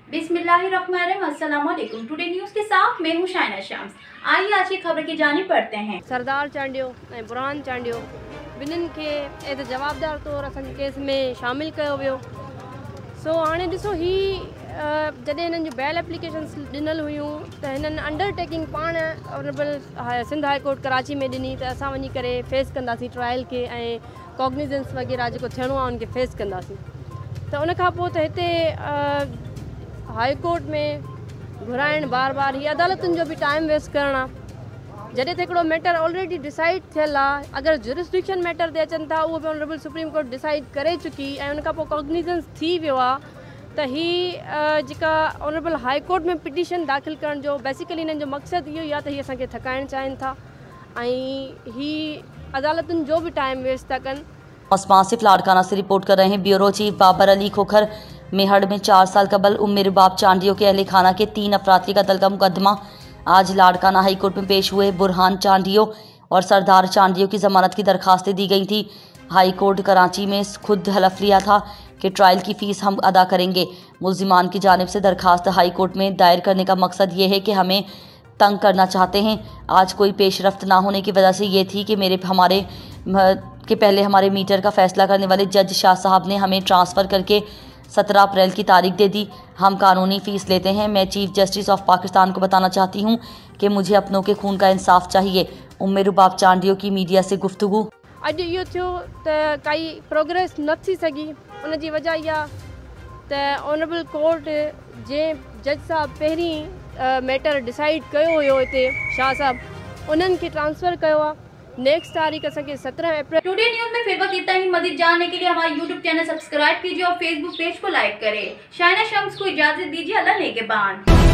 बिस्मिल्लाहिर्रहमानिर्रहीम। अस्सलाम वालेकुम। टुडे न्यूज़ के साथ मैं हूं शाइना शम्स। आइए आज की खबर की जानिब पढ़ते हैं। सरदार चांडियो ऐं बुरहान चांडियो ॿिन्हिनि खे एज जवाबदार तौर असांजे केस में शामिल कयो वियो। सो हाणे ॾिसो ही जॾहिं हिननि जूं बेल एप्लीकेशन्स ॾिनल हुयूं त हिननि अंडरटेकिंग पाण honourable Sindh high court Karachi में ॾिनी त असां वञी करे फेस कंदासीं ट्रायल खे ऐं कॉग्निजेंस वग़ैरह जेको थियणो आहे उनखे फेस कंदासीं। त उन खां पोइ त हिते हाई कोर्ट में घुराइण बार बार ही अदालतुनि जो बि टाइम वेस्ट करणु आहे। जॾहिं त हिकिड़ो मैटर ऑलरेडी डिसाइड थियल आहे, अगरि जुरिस्डिक्शन मैटर ते अचनि था उहो बि ऑनरेबल सुप्रीम कोर्ट डिसाइड करे चुकी ऐं उन खां पोइ कॉग्निजेंस थी वियो आहे त ही जेका ऑनरेबल हाई कोर्ट में पिटीशन दाख़िल करण जो बेसिकली हिननि जो मक़सदु इहो ई आहे त हीअ असांखे थकाइणु चाहिनि था ऐं ही अदालतुनि जो भी टाइम वेस्ट था कनि। आसिफ लाड़काना से रिपोर्ट कर रहे हैं ब्यूरो चीफ बाबर अली खोखर। मेहड़ में 4 साल कबल उम्मे रुबाब चांडियो के अहले खाना के 3 अफराद के कत्ल का मुकदमा आज लाड़काना हाई कोर्ट में पेश हुए। बुरहान चांडियो और सरदार चांडियो की जमानत की दरखास्तें दी गई थी। हाई कोर्ट कराची में खुद हलफ लिया था कि ट्रायल की फ़ीस हम अदा करेंगे। मुल्जिमान की जानिब से दरखास्त हाई कोर्ट में दायर करने का मकसद ये है कि हमें तंग करना चाहते हैं। आज कोई पेशरफ्त ना होने की वजह से ये थी कि पहले हमारे मीटर का फैसला करने वाले जज शाह साहब ने हमें ट्रांसफ़र करके 17 अप्रैल की तारीख दे दी। हम कानूनी फ़ीस लेते हैं। मैं चीफ जस्टिस ऑफ पाकिस्तान को बताना चाहती हूँ कि मुझे अपनों के खून का इंसाफ चाहिए। उम्मे रुबाब चांडियो की मीडिया से गुफ्तगू। अॼु इहो थियो त काई प्रोग्रेस न थी सघी, उन जी वजह इहा त ऑनरेबल कोर्ट जे जज साहब पहिरीं मैटर डिसाइड कयो हुयो हिते शाह साहब उन्हनि खे ट्रांसफ़र कयो आहे। नेक्स्ट तारीख असांखे 17 अप्रैल। टुडे न्यूज़ में फिर वक्त इतना ही। मज़ीद जानने के लिए हमारे यूट्यूब चैनल सब्सक्राइब कीजिए और फेसबुक पेज को लाइक करें। शाइना शम्स को इजाज़त दीजिए। अल्लाह नेगेबान।